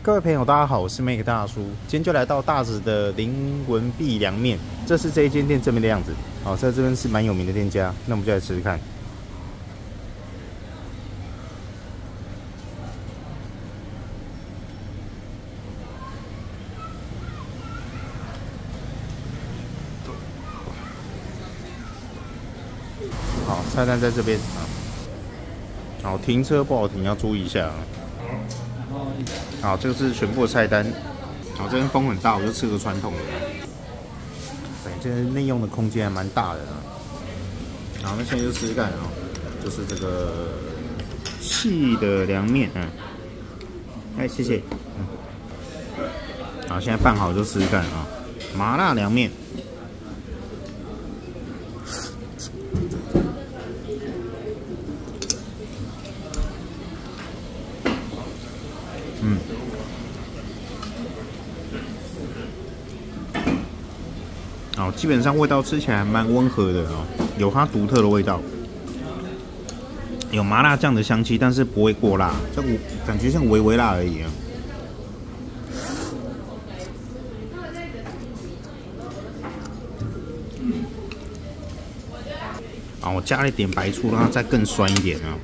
各位朋友，大家好，我是 Make 大叔。今天就来到大直的林文碧凉面，这是这一间店正面的样子。好，在这边是蛮有名的店家，那我们就来吃吃看。好，菜单在这边啊。好，停车不好停，要注意一下啊。好，这个是全部的菜单。好，这边风很大，我就吃个传统的。对，这个内用的空间还蛮大的啊。好，那现在就吃吃看啊，就是这个细的凉面，哎，谢谢。好，现在拌好就吃吃看啊，麻辣凉面。哦，基本上味道吃起来还蛮温和的哦，有它独特的味道，有麻辣酱的香气，但是不会过辣，这感觉像微微辣而已啊。啊，我加了一点白醋，让它再更酸一点啊。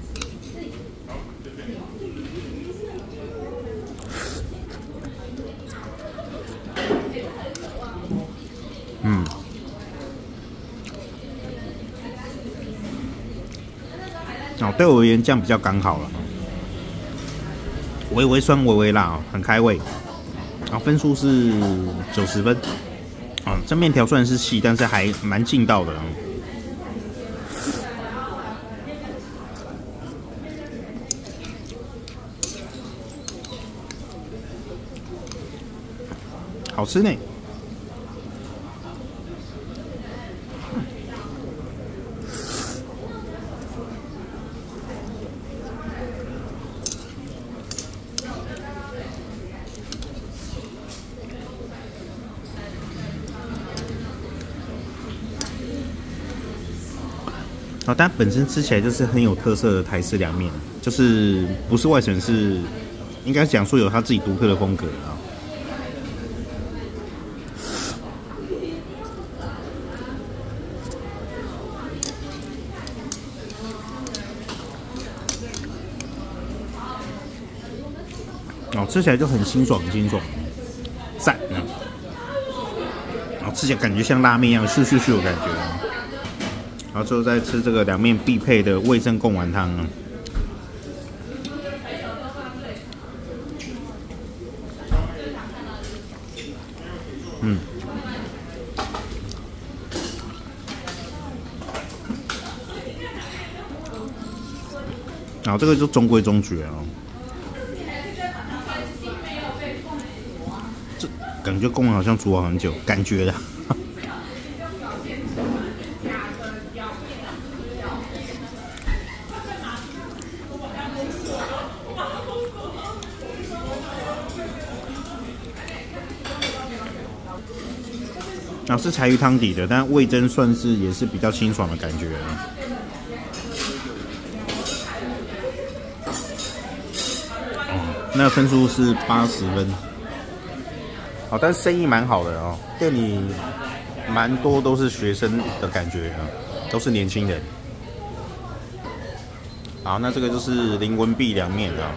哦，对我而言这样比较刚好了，微微酸，微微辣哦，很开胃。然后分数是90分。啊，这面条虽然是细，但是还蛮劲道的。好吃呢。哦，但本身吃起来就是很有特色的台式凉面，就是不是外省是，应该讲说有他自己独特的风格啊。哦，吃起来就很清爽，很清爽，赞啊！然后吃起来感觉像拉面一样，咻咻咻的感觉。然后最后再吃这个凉面必配的味噌贡丸汤啊。然后这个就中规中矩啊。这感觉贡丸好像煮好很久，感觉的。啊，是柴鱼汤底的，但味噌算是也是比较清爽的感觉啊。哦，那分数是80分。好，但是生意蛮好的哦，店里蛮多都是学生的感觉啊，都是年轻人。好，那这个就是林文碧凉面啊。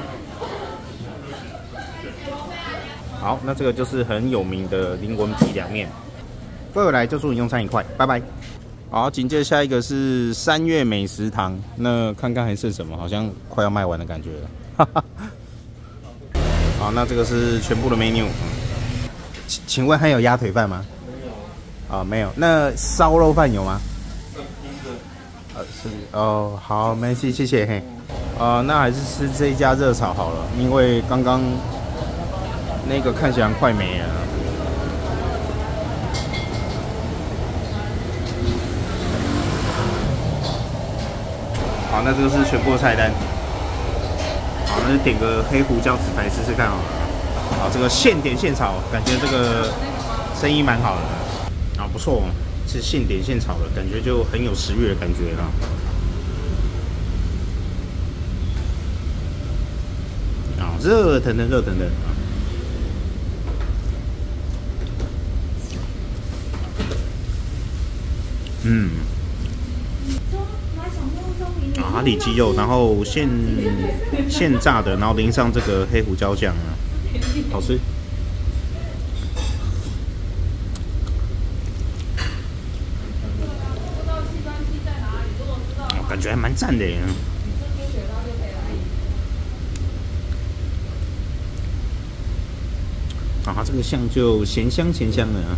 好，那这个就是很有名的林文碧凉面。各位来，就祝你用餐愉快，拜拜。好，紧接着下一个是3月美食堂，那看看还剩什么，好像快要卖完的感觉了。好，那这个是全部的 menu。请问还有鸭腿饭吗？没有。啊，没有。那烧肉饭有吗？是哦，好，没事，谢谢嘿。那还是吃这一家热炒好了，因为刚刚那个看起来快没了。好，那这个是全部的菜单。好，那就点个黑胡椒紫排试试看好了。好，这个现点现炒，感觉这个生意蛮好的。啊，不错哦，是现点现炒的，感觉就很有食欲的感觉了。好， 热腾腾，热腾腾啊！嗯，啊，哈里鸡肉，然后现炸的，然后淋上这个黑胡椒酱啊，好吃。感觉还蛮赞的耶。啊，它这个酱就咸香咸香的啊。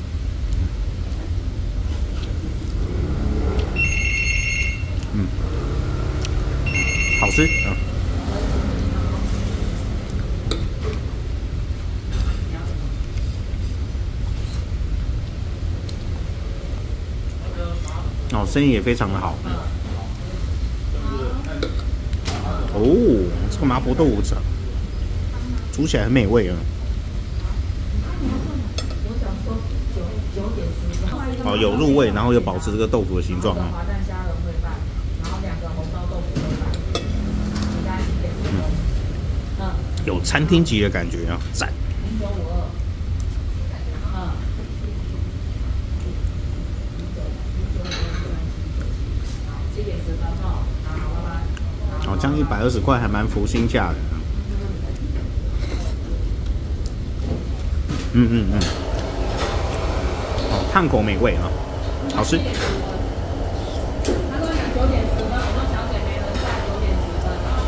嗯，好吃啊。哦，生意也非常的好。哦，这个麻婆豆腐煮起来很美味啊。哦，有入味，然后又保持这个豆腐的形状啊。有餐厅级的感觉啊，赞。哦，这样120块还蛮佛心价的。哦，烫口美味啊，好吃。他跟我讲9点10分，我说小姐没人在9点10分，然后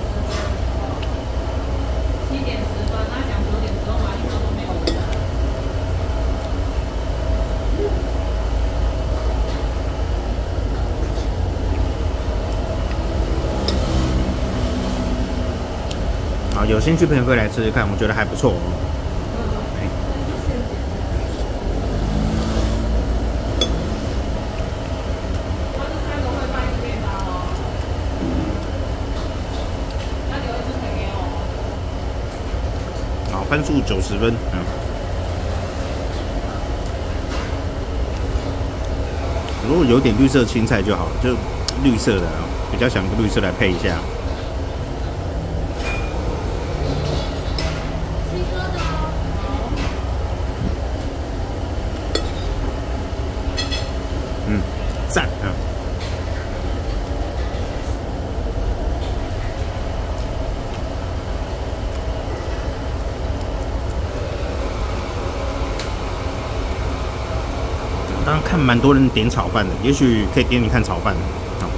7点10分，他讲9点10分，我还听到说没有人来。啊，有兴趣朋友可以来吃吃看，我觉得还不错。分数90分，如果有点绿色青菜就好了，就绿色的，比较想用绿色来配一下。赞啊！刚刚看蛮多人点炒饭的，也许可以点你看炒饭。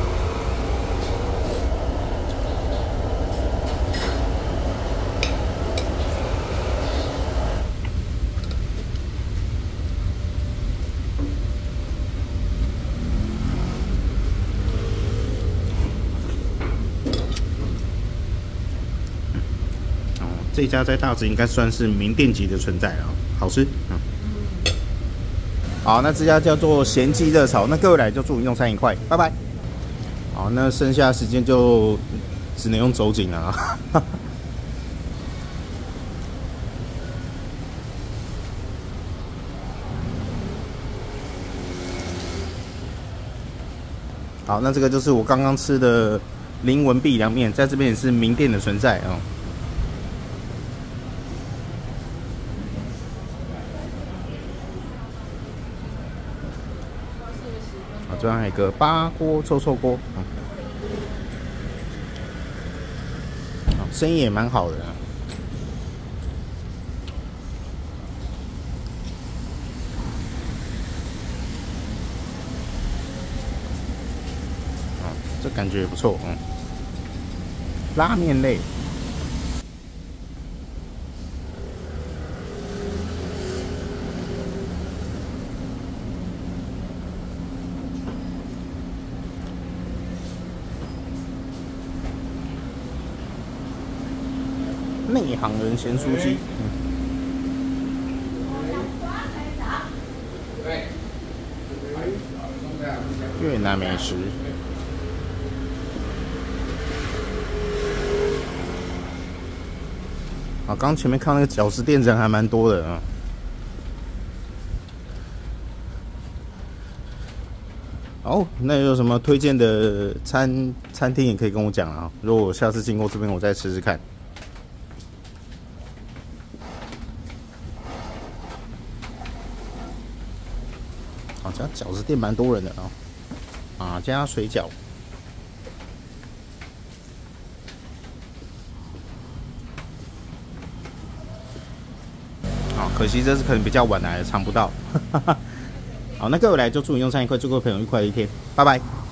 这家在大直应该算是名店级的存在了，好吃。好，那这家叫做咸鸡热炒，那各位来就祝你用餐愉快，拜拜。好，那剩下的时间就只能用走景了啊。好，那这个就是我刚刚吃的林文碧凉面，在这边也是名店的存在啊。这边还有一个八锅臭臭锅，生意也蛮好的。这感觉也不错，拉面类。内行人咸酥鸡，越南美食。啊，刚前面看那个饺子店人还蛮多的啊。哦，那有什么推荐的餐厅也可以跟我讲啊。如果我下次经过这边，我再吃吃看。 啊，这家饺子店蛮多人的啊。啊，加水饺。好，可惜这次可能比较晚来，尝不到。好，那各位来就祝你用餐愉快，祝各位朋友愉快的一天，拜拜。